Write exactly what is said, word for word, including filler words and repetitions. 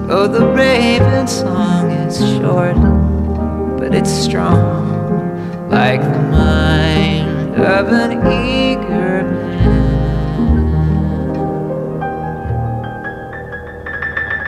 Oh, the raven song is short, but it's strong, like the mind of an eagle.